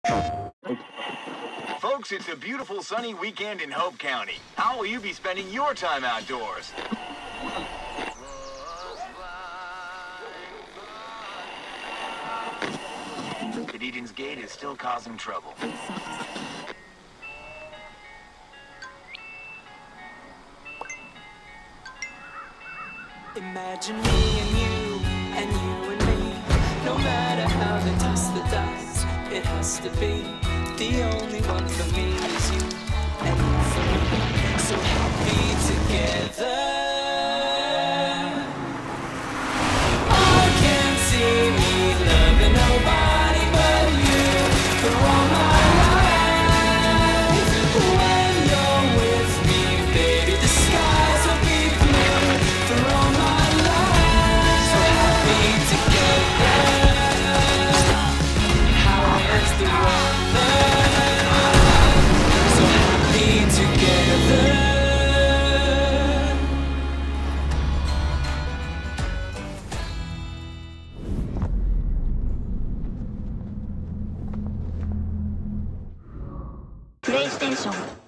Folks, it's a beautiful sunny weekend in Hope County. How will you be spending your time outdoors? But Eden's Gate is still causing trouble. Imagine me and you and me. No matter how they toss the dice, it has to be. The only one for me is you and you for me. So happy together. I can't see me loving nobody but you for all my life. When you're with me, baby, the skies will be blue for all my life. So happy together. How is the weather? So happy together. PlayStation